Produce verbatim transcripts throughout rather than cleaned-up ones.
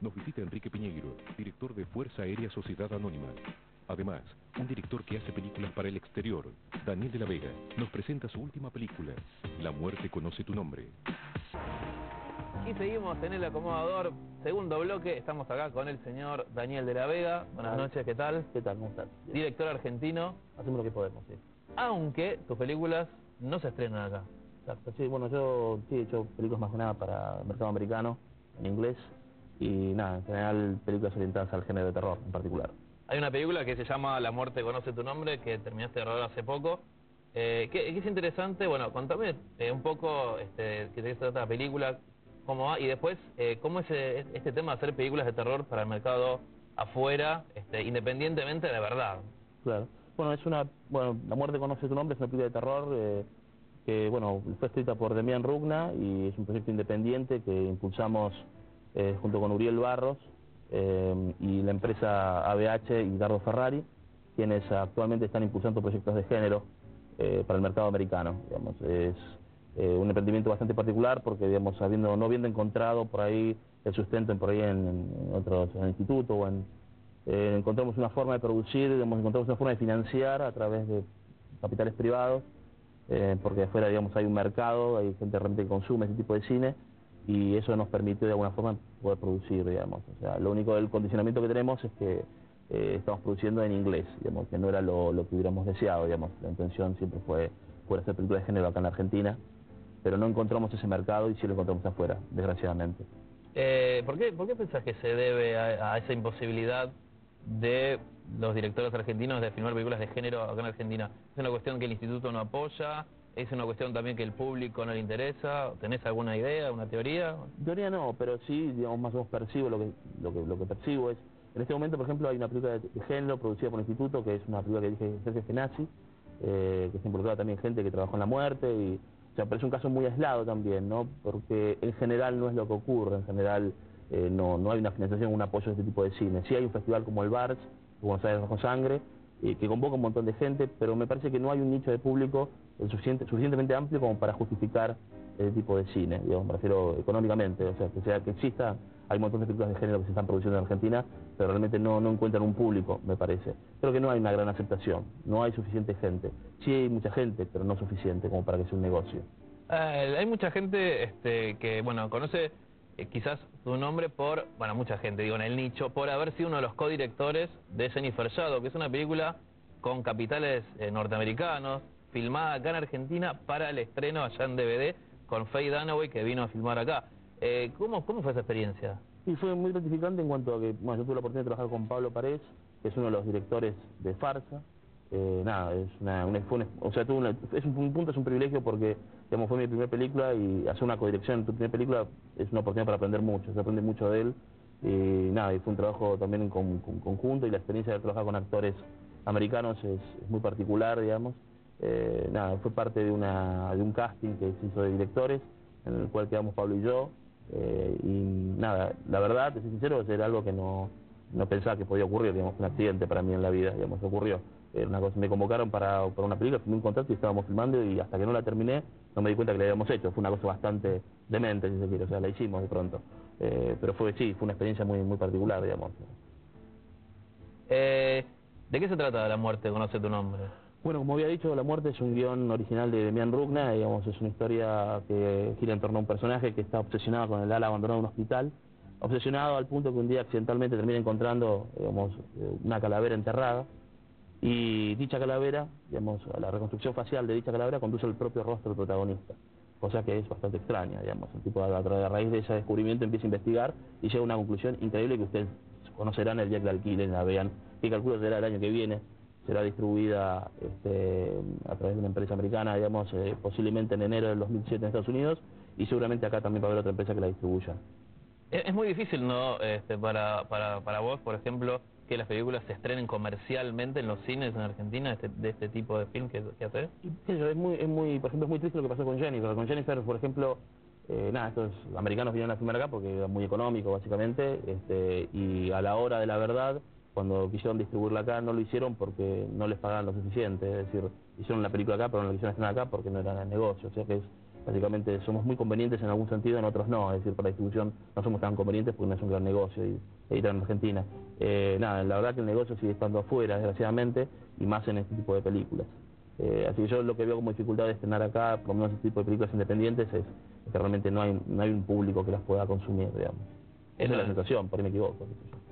nos visita Enrique Piñeiro, director de Fuerza Aérea Sociedad Anónima. Además, un director que hace películas para el exterior, Daniel de la Vega, nos presenta su última película, La muerte conoce tu nombre. Y seguimos en el acomodador, segundo bloque, estamos acá con el señor Daniel de la Vega. Buenas noches, ¿qué tal? ¿Qué tal? ¿Cómo estás? Bien. Director argentino. Hacemos lo que podemos, sí. Aunque tus películas no se estrenan acá. Exacto, sí, bueno, yo sí he hecho películas más que nada para el mercado americano, en inglés, y nada, en general películas orientadas al género de terror en particular. Hay una película que se llama La muerte conoce tu nombre, que terminaste de rodar hace poco. Eh, que, que es interesante, bueno, contame eh, un poco este, de qué se trata la película, cómo va, y después, eh, cómo es eh, este tema de hacer películas de terror para el mercado afuera, este, independientemente de verdad. Claro. Bueno, es una, bueno, La muerte conoce tu nombre es una película de terror eh, que, bueno, fue escrita por Demián Rugna y es un proyecto independiente que impulsamos eh, junto con Uriel Barros eh, y la empresa A B H y Dardo Ferrari, quienes actualmente están impulsando proyectos de género eh, para el mercado americano. Digamos, es eh, un emprendimiento bastante particular porque, digamos, habiendo, no habiendo encontrado por ahí el sustento en, por ahí en, en otros en el instituto o en Eh, encontramos una forma de producir, digamos, encontramos una forma de financiar a través de capitales privados, eh, porque afuera, digamos, hay un mercado, hay gente realmente que consume ese tipo de cine, y eso nos permitió de alguna forma poder producir, digamos. O sea, lo único del condicionamiento que tenemos es que eh, estamos produciendo en inglés, digamos, que no era lo, lo que hubiéramos deseado, digamos. La intención siempre fue poder hacer películas de género acá en la Argentina, pero no encontramos ese mercado y sí lo encontramos afuera, desgraciadamente. Eh, ¿por qué, ¿Por qué pensás que se debe a, a esa imposibilidad de los directores argentinos de filmar películas de género acá en Argentina? ¿Es una cuestión que el instituto no apoya? ¿Es una cuestión también que el público no le interesa? ¿Tenés alguna idea, una teoría? Teoría no, pero sí, digamos, más o menos percibo lo que, lo que, lo que percibo es... En este momento, por ejemplo, hay una película de, de género producida por el instituto, que es una película que dirige Sergio Genasi, eh, que se involucraba también gente que trabajó en la muerte, y, o sea, pero es un caso muy aislado también, ¿no? Porque en general no es lo que ocurre, en general eh, no, no hay una financiación, un apoyo de este tipo de cine. Sí hay un festival como el BARTS, Buenos Aires Rojo Sangre, eh, que convoca un montón de gente, pero me parece que no hay un nicho de público el suficiente, suficientemente amplio como para justificar ese tipo de cine, digamos, me refiero económicamente, o sea, que sea que exista, hay un montón de películas de género que se están produciendo en Argentina, pero realmente no, no encuentran un público, me parece. Creo que no hay una gran aceptación, no hay suficiente gente. Sí hay mucha gente, pero no suficiente como para que sea un negocio. Eh, hay mucha gente este, que, bueno, conoce eh, quizás tu nombre por, bueno, mucha gente, digo, en el nicho, por haber sido uno de los codirectores de Jennifer Shadow, que es una película con capitales eh, norteamericanos, filmada acá en Argentina para el estreno allá en D V D, con Faye Dunaway, que vino a filmar acá. Eh, ¿cómo, ¿Cómo fue esa experiencia? Y fue muy gratificante en cuanto a que, bueno, yo tuve la oportunidad de trabajar con Pablo Parés, que es uno de los directores de Farsa. Eh, nada, es una, una, fue una, o sea, tuvo una, es un, un punto, es un privilegio porque, digamos, fue mi primera película y hacer una codirección en tu primera película es una oportunidad para aprender mucho, se aprende mucho de él. Y nada, y fue un trabajo también en con, con, conjunto, y la experiencia de trabajar con actores americanos es, es muy particular, digamos. Eh, nada, fue parte de, una, de un casting que se hizo de directores, en el cual quedamos Pablo y yo, eh, y nada, la verdad, te soy sincero, era algo que no, no pensaba que podía ocurrir, digamos, un accidente para mí en la vida, digamos, ocurrió. Era una cosa, me convocaron para, para una película, firmé un contrato y estábamos filmando, y hasta que no la terminé no me di cuenta que la habíamos hecho. Fue una cosa bastante demente, si se quiere, o sea, la hicimos de pronto, eh, pero fue, sí, fue una experiencia muy, muy particular, digamos. Eh, ¿De qué se trata La muerte conoce tu nombre? Bueno, como había dicho, La muerte es un guión original de Demián Rugna, digamos, es una historia que gira en torno a un personaje que está obsesionado con el ala abandonado de un hospital, obsesionado al punto que un día accidentalmente termina encontrando, digamos, una calavera enterrada, y dicha calavera, digamos, a la reconstrucción facial de dicha calavera conduce al propio rostro del protagonista, cosa que es bastante extraña, digamos. El tipo, a, a raíz de ese descubrimiento, empieza a investigar y llega a una conclusión increíble que ustedes conocerán el día que la alquilen, la vean, que calculo será el año que viene. Será distribuida este, a través de una empresa americana, digamos, eh, posiblemente en enero del dos mil siete en Estados Unidos, y seguramente acá también va a haber otra empresa que la distribuya. Es muy difícil, ¿no?, este, para, para, para vos, por ejemplo, que las películas se estrenen comercialmente en los cines en Argentina, este, de este tipo de film que, que haces. Eso, es muy, es muy, por ejemplo, es muy triste lo que pasó con Jennifer. Con Jennifer, por ejemplo, eh, nada, estos americanos vinieron a filmar acá porque era muy económico, básicamente, este, y a la hora de la verdad, cuando quisieron distribuirla acá, no lo hicieron porque no les pagaban lo suficiente. Es decir, hicieron la película acá, pero no la quisieron estrenar acá porque no era el negocio. O sea que es, básicamente somos muy convenientes en algún sentido, en otros no, es decir, para la distribución no somos tan convenientes porque no es un gran negocio y editar en Argentina. Eh, nada, la verdad que el negocio sigue estando afuera, desgraciadamente, y más en este tipo de películas. Eh, así que yo lo que veo como dificultad de estrenar acá, por lo menos este tipo de películas independientes, es, es que realmente no hay, no hay un público que las pueda consumir, digamos. Esa es la sensación, por ahí me equivoco.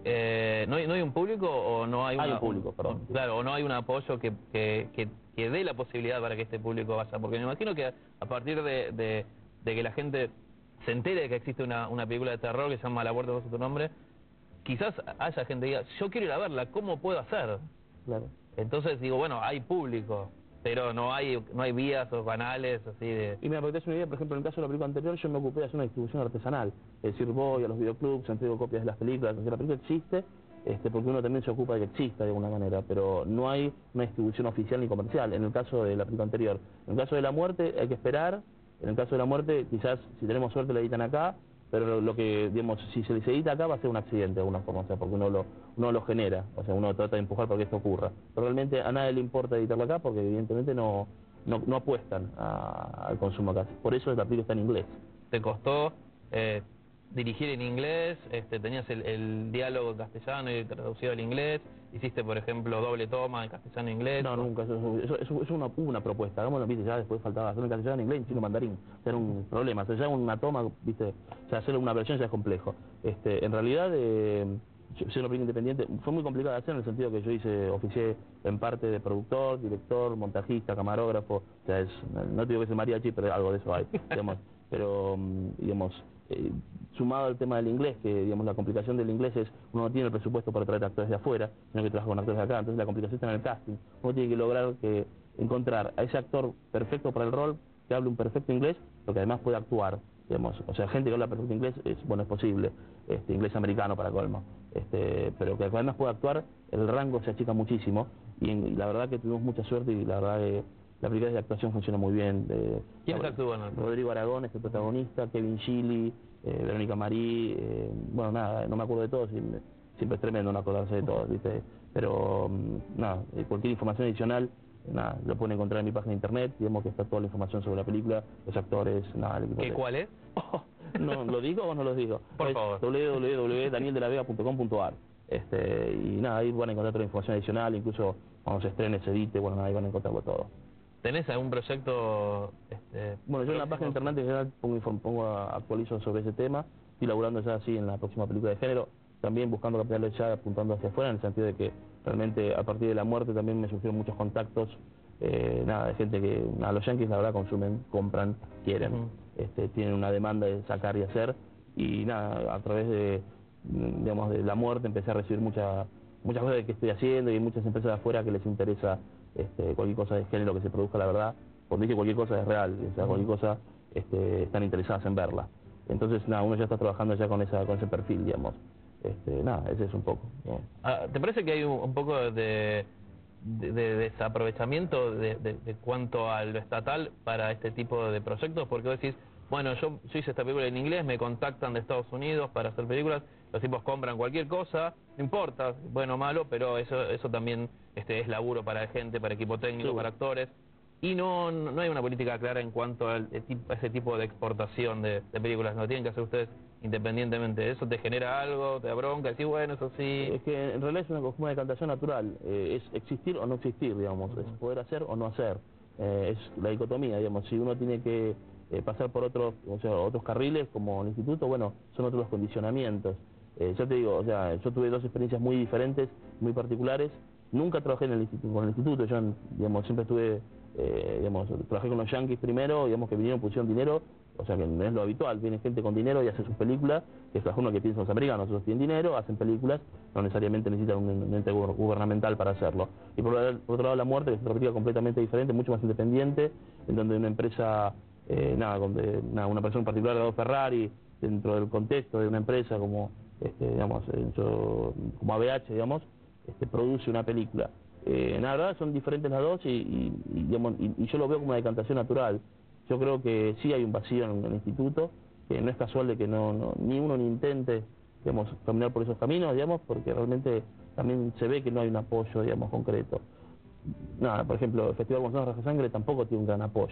Eh, ¿no, hay, ¿No hay un público o no hay, hay una, un público, perdón. Claro, o no hay un apoyo que, que, que, que dé la posibilidad para que este público vaya? Porque me imagino que a partir de, de, de que la gente se entere de que existe una, una película de terror que se llama La puerta bajo tu nombre, quizás haya gente que diga, yo quiero ir a verla, ¿cómo puedo hacer? Claro. Entonces digo, bueno, hay público, pero no hay no hay vías o canales así de... Y mira, para que te des una idea, por ejemplo, en el caso de la película anterior, yo me ocupé de hacer una distribución artesanal. Es decir, voy a los videoclubs, entrego copias de las películas, o sea, la película existe, este, porque uno también se ocupa de que exista de alguna manera, pero no hay una distribución oficial ni comercial, en el caso de la película anterior. En el caso de La Muerte hay que esperar, en el caso de La Muerte quizás, si tenemos suerte, la editan acá, pero lo que, digamos, si se les edita acá va a ser un accidente de alguna forma, o sea, porque uno lo, uno lo genera, o sea, uno trata de empujar para que esto ocurra. Pero realmente a nadie le importa editarlo acá porque evidentemente no, no, no apuestan a, al consumo acá. Por eso la película está en inglés. ¿Te costó eh, dirigir en inglés? Este, ¿Tenías el, el diálogo en castellano y traducido al inglés? ¿Hiciste, por ejemplo, doble toma en castellano e inglés? No, nunca, eso, eso, eso, eso una, hubo una propuesta, hagámoslo, viste, ya después faltaba hacerlo en castellano, en inglés, en chino, mandarín, o sea, era un problema, o sea, ya una toma, viste, o sea, hacerlo una versión ya es complejo. Este, en realidad, eh, yo soy una película independiente, fue muy complicado de hacer en el sentido que yo hice, oficié en parte de productor, director, montajista, camarógrafo, o sea, es, no te digo que es el mariachi, pero algo de eso hay, digamos, pero, digamos, eh, sumado al tema del inglés, que digamos la complicación del inglés es, uno no tiene el presupuesto para traer actores de afuera, sino que trabaja con actores de acá, entonces la complicación está en el casting, uno tiene que lograr que encontrar a ese actor perfecto para el rol, que hable un perfecto inglés, pero que además pueda actuar, digamos, o sea, gente que habla perfecto inglés, es, bueno, es posible, este, inglés americano para colmo, este, pero que además pueda actuar, el rango se achica muchísimo, y, en, y la verdad que tuvimos mucha suerte, y la verdad que la película de actuación funciona muy bien. De, ¿Quiénes actúan? Rodrigo Aragón es el protagonista, Kevin Gilly, eh, Verónica Marí, eh, bueno, nada, no me acuerdo de todos, y me, siempre es tremendo no acordarse de todos, ¿viste? Pero, um, nada, cualquier información adicional, nada, lo pueden encontrar en mi página de internet, digamos que está toda la información sobre la película, los actores, nada, el equipo. ¿Qué, cuál es? Oh, no, ¿lo digo o no lo digo? Por es favor. w w w punto daniel de la vega punto com punto a r. Este, y nada, ahí van a encontrar toda la información adicional, incluso cuando se estrene, se edite, bueno, nada, ahí van a encontrarlo todo. ¿Tenés algún proyecto? Este, bueno, yo en la página de internet en general pongo, pongo actualizo sobre ese tema, estoy laburando ya así en la próxima película de género, también buscando capitales ya apuntando hacia afuera, en el sentido de que realmente a partir de La Muerte también me surgieron muchos contactos, eh, nada, de gente que, nada, los yankees la verdad consumen, compran, quieren, uh-huh. este, tienen una demanda de sacar y hacer, y nada, a través de, digamos, de La Muerte empecé a recibir mucha, muchas cosas de que estoy haciendo y muchas empresas de afuera que les interesa Este, cualquier cosa de género que se produzca, la verdad, cuando dije cualquier cosa es real, o sea, cualquier cosa este, están interesadas en verla. Entonces, nada, uno ya está trabajando ya con esa con ese perfil, digamos. Este, nada, ese es un poco, ¿no? Ah, ¿te parece que hay un, un poco de, de, de desaprovechamiento de, de, de cuanto a lo estatal para este tipo de proyectos? Porque vos decís, bueno, yo, yo hice esta película en inglés, me contactan de Estados Unidos para hacer películas, los tipos compran cualquier cosa, no importa, bueno o malo, pero eso eso también este, es laburo para gente, para equipo técnico, sí, para actores, y no no hay una política clara en cuanto a ese tipo de exportación de, de películas, no tienen que hacer ustedes independientemente. ¿Eso te genera algo, te da bronca, decís, bueno, eso sí? Es que en realidad es una, una decantación natural, eh, es existir o no existir, digamos, uh-huh. es poder hacer o no hacer, eh, es la dicotomía, digamos, si uno tiene que eh, pasar por otros, o sea, otros carriles como el instituto, bueno, son otros los condicionamientos. Eh, yo te digo, o sea, yo tuve dos experiencias muy diferentes, muy particulares. Nunca trabajé en el instituto, con el instituto, yo, digamos, siempre estuve, eh, digamos, trabajé con los yankees primero, digamos, que vinieron, pusieron dinero, o sea, que no es lo habitual, viene gente con dinero y hace sus películas, que es la forma que piensan los americanos, ellos tienen dinero, hacen películas, no necesariamente necesitan un, un ente gubernamental para hacerlo. Y por, por otro lado, La Muerte, que es otra película completamente diferente, mucho más independiente, en donde una empresa, eh, nada, donde nada, una persona en particular, Gado Ferrari, dentro del contexto de una empresa como... Este, digamos, yo, como A B H, digamos, este, produce una película. Eh, la verdad son diferentes las dos y, y, y, digamos, y, y yo lo veo como una decantación natural. Yo creo que sí hay un vacío en el instituto, que no es casual de que no, no ni uno ni intente, digamos, caminar por esos caminos, digamos, porque realmente también se ve que no hay un apoyo, digamos, concreto. Nada, por ejemplo, el Festival Gonzalo Raja Sangre tampoco tiene un gran apoyo. O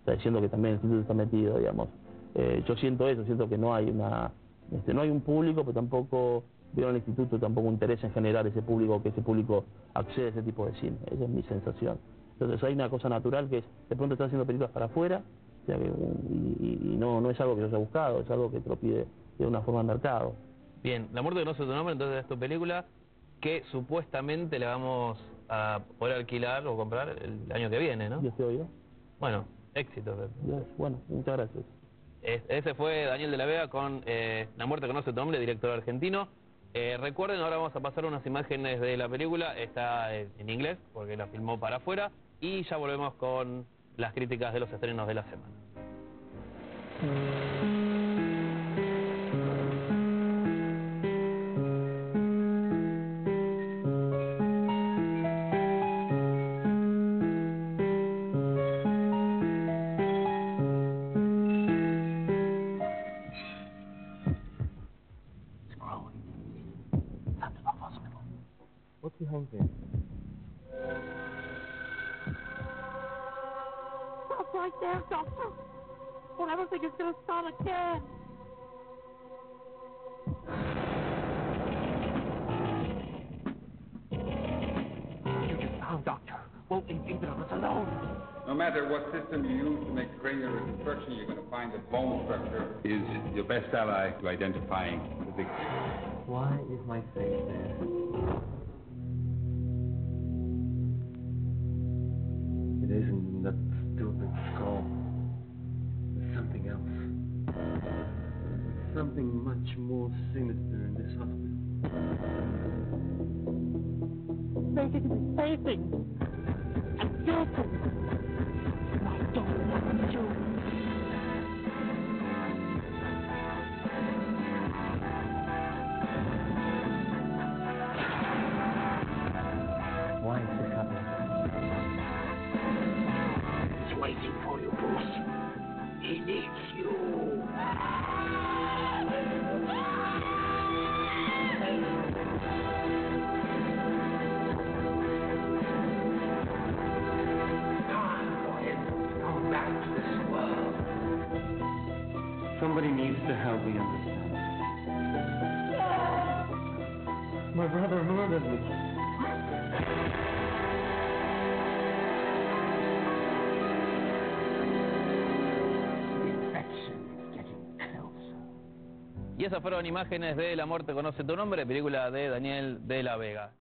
está diciendo que también el instituto está metido, digamos. Eh, yo siento eso, siento que no hay una, este, no hay un público, pero tampoco veo en el instituto tampoco interés en generar ese público, que ese público accede a ese tipo de cine. Esa es mi sensación. Entonces hay una cosa natural que es, de pronto está haciendo películas para afuera, o sea que, y, y, y no, no es algo que yo haya buscado, es algo que te lo pide de una forma de mercado. Bien, La muerte conoce tu nombre, entonces es tu película que supuestamente la vamos a poder alquilar o comprar el año que viene, ¿no? ¿Yo te oigo? Bueno, éxito. Yes. Bueno, muchas gracias. Es, ese fue Daniel de la Vega con eh, La muerte conoce tu nombre, director argentino. Eh, recuerden, ahora vamos a pasar unas imágenes de la película, está en, en inglés porque la filmó para afuera, y ya volvemos con las críticas de los estrenos de la semana. What's behind there? Stop right there, Doctor. Or everything is going to start again. You just found, Doctor. Won't leave either of us alone. No matter what system you use to make cranial reconstruction, you're going to find that bone structure is your best ally to identifying the victim. Why is my face there? It isn't that stupid skull. There's something else. There's something much more sinister in this hospital. Making me facing. And guilty. And I don't want to. Why is this happening? He's waiting for you, Bruce. He needs you. Time for him to come back to this world. Somebody needs to help me understand. My brother murdered me. Y esas fueron imágenes de La muerte conoce tu nombre, película de Daniel de la Vega.